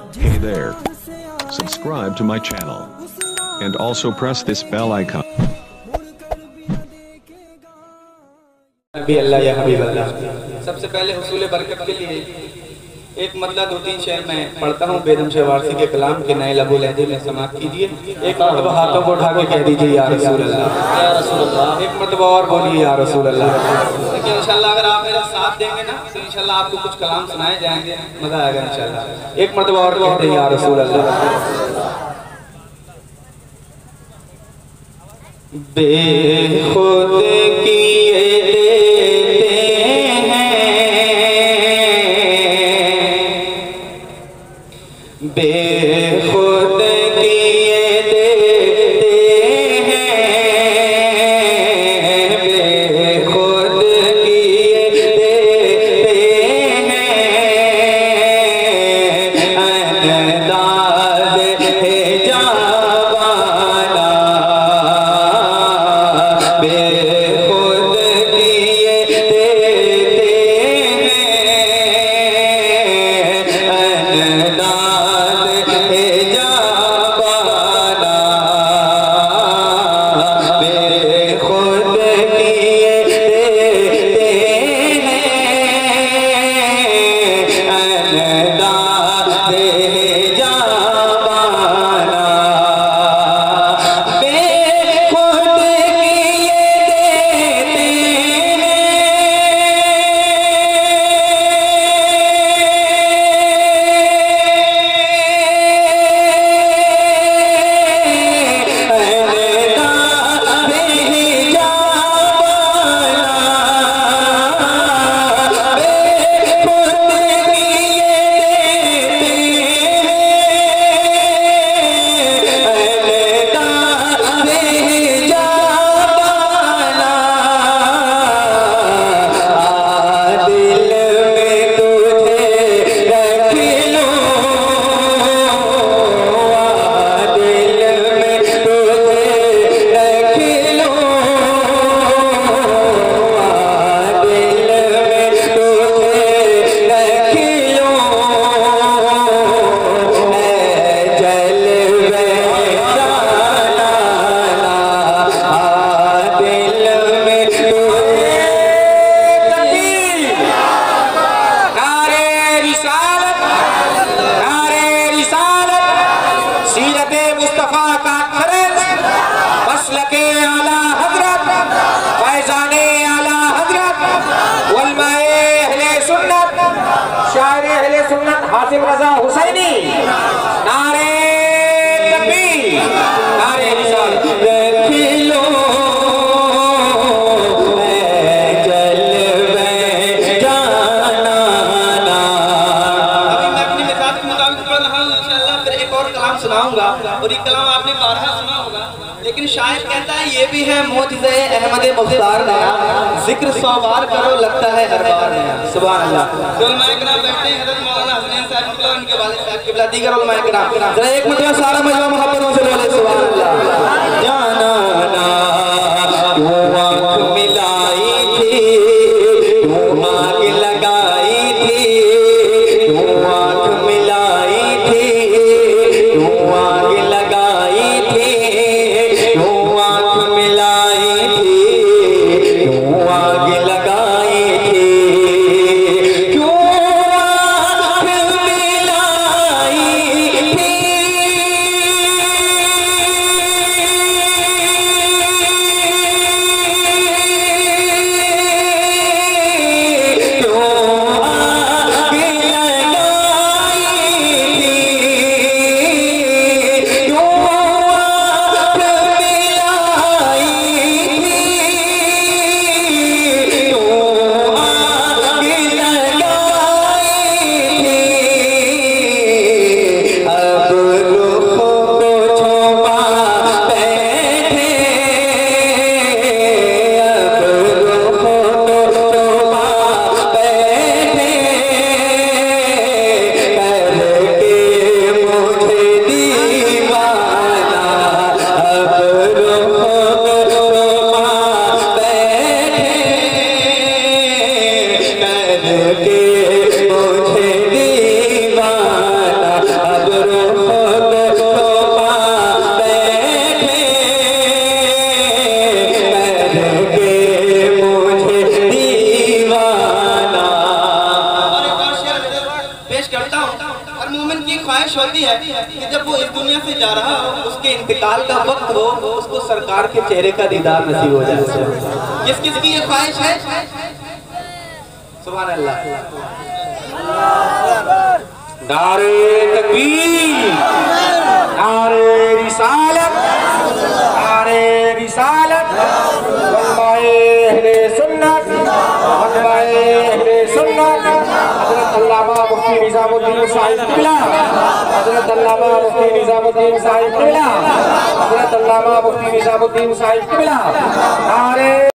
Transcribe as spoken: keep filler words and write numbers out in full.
Hey there. Subscribe to my channel. And also press this bell icon. نبی اللہ یا حبیب اللہ. سب سے پہلے حصول برکت کے لیے ایک مطلع دو تین شعر میں پڑھتا ہوں بیدم شاہ وارسی کے کلام کے نئے لبو لہجے میں سماعت کیجئے. ایک مرتبہ ہاتھوں کو اٹھا کے کہہ دیجئے یا رسول اللہ, یا رسول اللہ. ایک مرتبہ اور بولیے یا رسول اللہ. لیکن انشاءاللہ اگر آپ میرا ساتھ دیں گے نا تو انشاءاللہ آپ کو کچھ کلام سنائے جائیں گے, مزہ آئے گا انشاءاللہ. ایک مرتبہ اور کہتے ہیں یا رسول اللہ. بے خود کیے بے خود کیے دیتے ہیں, بے خود کیے دیتے ہیں, انداز ہے جاوانا, بے خود کیے دیتے ہیں, حاسم رضا حسینی. نعرہ تکبیر, نعرہ رسالت. رکھلو اے جلوے جانانا. ابھی میں اپنی مثال کے مطابق پڑھ رہا ہوں انشاءاللہ, پھر ایک اور کلام سناؤں گا, اور یہ کلام آپ نے بارہا سنا ہوگا, لیکن شاعر کہتا ہے یہ بھی ہے معجزہ احمد مختار نیا, ذکر سو بار کرو لگتا ہے ہر بار نیا. سبحان اللہ. علماء کرام بیٹھتے ہیں, حضرت مولانا حسنین صاحب قبلہ, ان کے والد صاحب قبلہ, دیگر علماء کرام. ذرا ایک مرتبہ سارا مجمع محبتوں سے بولے سبحان اللہ. جانانا تو آنکھ ملائی تھی, تو آگ لگائی تھی, تو آنکھ ملائی تھی, تو آگ لگائی تھی, تو آنکھ ملائی تھی, تو آگ لگائی تھی. ہوتا ہوں اور مومن کی خواہش ہوتی ہے کہ جب وہ اس دنیا سے جا رہا ہو اس کے انتقال کا وقت ہو اس کو سرکار کے چہرے کا دیدار نصیب ہو جائے. کس کس کی یہ خواہش ہے؟ سبحان اللہ. نعرے تکبیر، نعرے رسالت، نعرے رسالت، علماء اہل سنت، علماء اہل سنت، حضرت علامہ مفتی نظام الدین صاحب قبلہ، حضرت علامہ مفتی نظام الدین صاحب قبلہ، حضرت علامہ مفتی نظام الدین صاحب قبلہ. نعرے